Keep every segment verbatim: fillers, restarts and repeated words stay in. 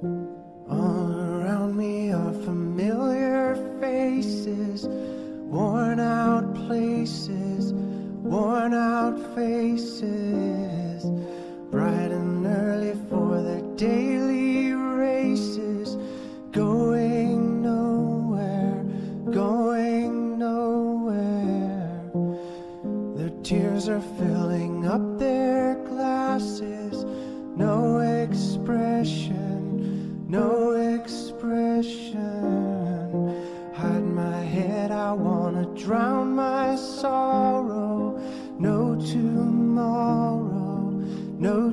All around me are familiar faces, worn out places, worn out faces, bright and early for their daily races, going nowhere, going nowhere. Their tears are filling up their glasses, no expression, no expression. Hide my head, I wanna drown my sorrow. No tomorrow, no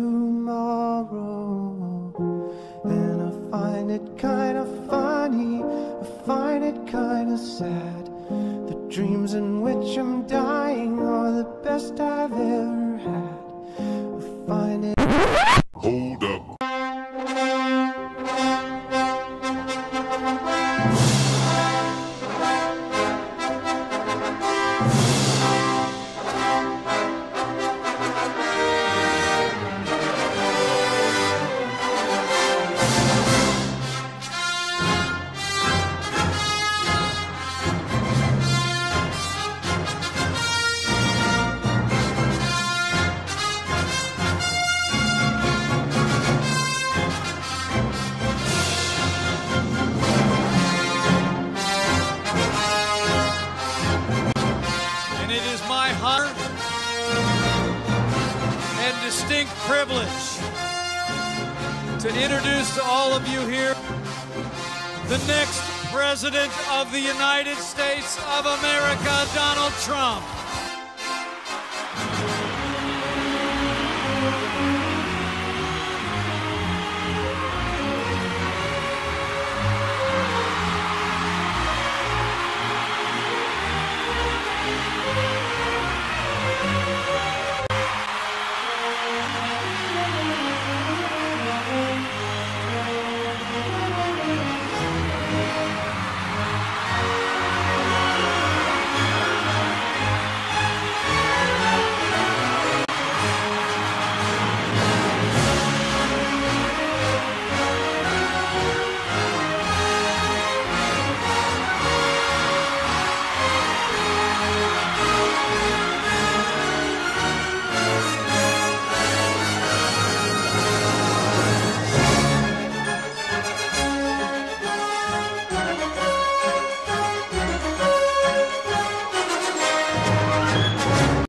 tomorrow. And I find it kinda funny, I find it kinda sad. The dreams in which I'm dying are the best I've ever had. I find it. Hold up. And distinct privilege to introduce to all of you here the next President of the United States of America, Donald Trump.